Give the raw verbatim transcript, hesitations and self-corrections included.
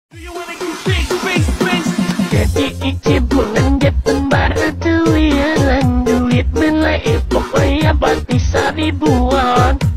Jadi icibunan Jepun baru duit lan duit belai pokoknya pasti seribuan.